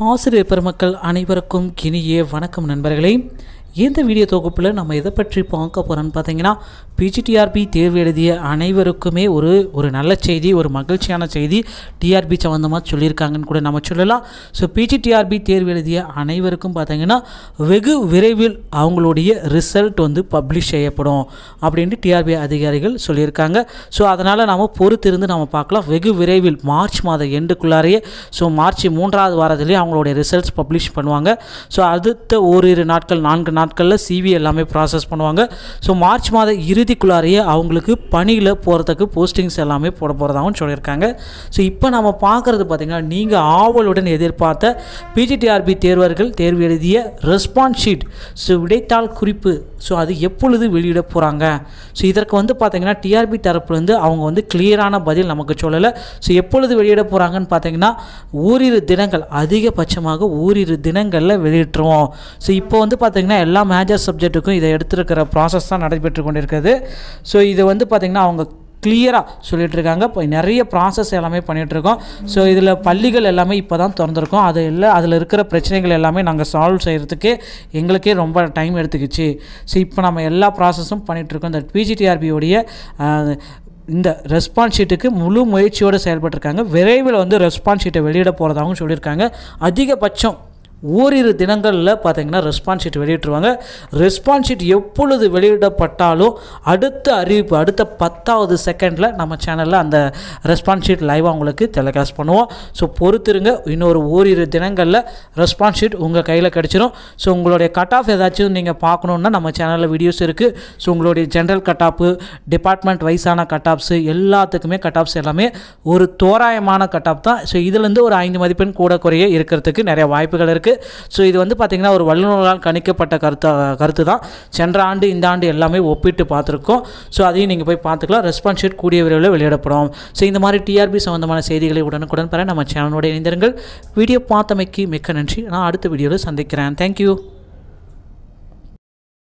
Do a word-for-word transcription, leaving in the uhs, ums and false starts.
ஆசிரியர் பெருமக்கள் அனைவருக்கும் இனிய வணக்கம் நண்பர்களே. இந்த வீடியோ தொகுப்பில் நம்ம எதை பற்றி பார்க்க போகிறோன்னு பார்த்தீங்கன்னா, பிஜிடிஆர்பி தேர்வு எழுதிய அனைவருக்குமே ஒரு ஒரு நல்ல செய்தி, ஒரு மகிழ்ச்சியான செய்தி டிஆர்பி சம்மந்தமாக சொல்லியிருக்காங்கன்னு கூட நம்ம சொல்லலாம். ஸோ பிஜிடிஆர்பி தேர்வு எழுதிய அனைவருக்கும் பார்த்தீங்கன்னா வெகு விரைவில் அவங்களுடைய ரிசல்ட் வந்து பப்ளிஷ் செய்யப்படும் அப்படின்ட்டு டிஆர்பி அதிகாரிகள் சொல்லியிருக்காங்க. ஸோ அதனால் நம்ம பொறுத்திருந்து நம்ம பார்க்கலாம். வெகு விரைவில் மார்ச் மாத எண்டுக்குள்ளாரையே, ஸோ மார்ச் மூன்றாவது வாரத்திலேயே அவங்களுடைய ரிசல்ட்ஸ் பப்ளிஷ் பண்ணுவாங்க. ஸோ அடுத்த ஓரிரு நாட்கள் நான்கு நாட்களில் சிவி எல்லாமே ப்ராசஸ் பண்ணுவாங்க. ஸோ மார்ச் மாத இறுதிக்குள்ளாரையே அவங்களுக்கு பணியில் போகிறதுக்கு போஸ்டிங்ஸ் எல்லாமே போட போகிறதாகவும் சொல்லியிருக்காங்க. ஸோ இப்போ நம்ம பார்க்குறது பார்த்திங்கன்னா, நீங்கள் ஆவலுடன் எதிர்பார்த்த பிஜிடிஆர்பி தேர்வர்கள் தேர்வு எழுதிய ரெஸ்பான்ஸ் ஷீட், ஸோ விடைத்தாள் குறிப்பு, ஸோ அது எப்பொழுது வெளியிட போகிறாங்க. ஸோ இதற்கு வந்து பார்த்திங்கன்னா டிஆர்பி தரப்புலேருந்து அவங்க வந்து கிளியரான பதில் நமக்கு சொல்லலை. ஸோ எப்பொழுது வெளியிட போகிறாங்கன்னு பார்த்தீங்கன்னா, ஓரிரு தினங்கள், அதிகபட்சமாக ஓரிரு தினங்களில் வெளியிட்டுருவோம். ஸோ இப்போ வந்து பார்த்திங்கன்னா எல்லா மேஜர் சப்ஜெக்ட்டுக்கும் இதை எடுத்துருக்கிற ப்ராசஸ் தான் நடைபெற்று கொண்டிருக்கிறது. ஸோ இது வந்து பார்த்திங்கன்னா அவங்க கிளியராக சொல்லிகிட்ருக்காங்க. இப்போ நிறைய ப்ராசஸ் எல்லாமே பண்ணிகிட்ருக்கோம். ஸோ இதில் பள்ளிகள் எல்லாமே இப்போ தான் திறந்துருக்கோம். அது இல்லை, அதில் இருக்கிற பிரச்சனைகள் எல்லாமே நாங்கள் சால்வ் செய்கிறதுக்கு எங்களுக்கே ரொம்ப டைம் எடுத்துக்கிச்சு. ஸோ இப்போ நம்ம எல்லா ப்ராசஸும் பண்ணிகிட்ருக்கோம். இந்த பிஜிடிஆர்பியோடைய இந்த ரெஸ்பான்ஸ் ஷீட்டுக்கு முழு முயற்சியோடு செயல்பட்டுருக்காங்க. விரைவில் வந்து ரெஸ்பான்ஸ் ஷீட்டை வெளியிட போகிறதாகவும் சொல்லியிருக்காங்க. அதிகபட்சம் ஓரிரு தினங்களில் பார்த்திங்கன்னா ரெஸ்பான்ஸ் ஷீட் வெளியிட்டுருவாங்க. ரெஸ்பான்ஸ் ஷீட் எப்பொழுது வெளியிடப்பட்டாலும் அடுத்த அறிவிப்பு, அடுத்த பத்தாவது செகண்டில் நம்ம சேனலில் அந்த ரெஸ்பான்ஸ் ஷீட் லைவாக உங்களுக்கு டெலிகாஸ்ட் பண்ணுவோம். ஸோ பொறுத்திருங்க, இன்னொரு ஓரிரு தினங்களில் ரெஸ்பான்ஸ் ஷீட் உங்கள் கையில் கிடச்சிரும். ஸோ உங்களுடைய கட் ஆஃப் ஏதாச்சும் நீங்கள் பார்க்கணுன்னா நம்ம சேனலில் வீடியோஸ் இருக்குது. ஸோ உங்களுடைய ஜென்ரல் கட் ஆஃபு, டிபார்ட்மெண்ட் வைஸான கட் ஆஃப்ஸு, எல்லாத்துக்குமே கட் ஆஃப்ஸ் எல்லாமே ஒரு தோராயமான கட் ஆஃப் தான். ஸோ இதுலேருந்து ஒரு ஐந்து மதிப்பெண் கூட குறைய இருக்கிறதுக்கு நிறைய வாய்ப்புகள் இருக்குது. ஸோ இது வந்து பார்த்திங்கன்னா ஒரு வல்லுநரால் கணிக்கப்பட்ட கருத்து கருத்து தான். சென்ற ஆண்டு இந்த ஆண்டு எல்லாமே ஒப்பிட்டு பார்த்துருக்கோம். ஸோ அதையும் நீங்கள் போய் பார்த்துக்கலாம். ரெஸ்பான்ஸ் ஷீட் கூடிய விரைவில் வெளியிடப்படும். ஸோ இந்த மாதிரி டிஆர்பி சம்பந்தமான செய்திகளை உடனுக்குடன் பெற நம்ம சேனலோட இணைந்திருங்கள். வீடியோ பார்த்தமைக்கு மிக்க நன்றி. நான் அடுத்த வீடியோவில் சந்திக்கிறேன். தேங்க்யூ.